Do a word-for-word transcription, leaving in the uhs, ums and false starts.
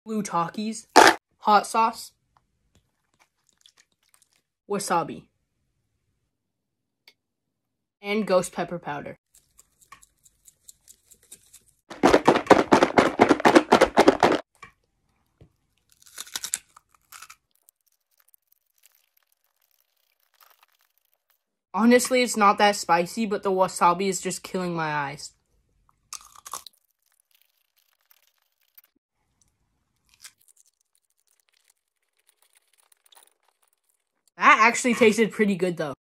blue Takis, hot sauce, wasabi, and ghost pepper powder. Honestly, it's not that spicy, but the wasabi is just killing my eyes. That actually tasted pretty good though.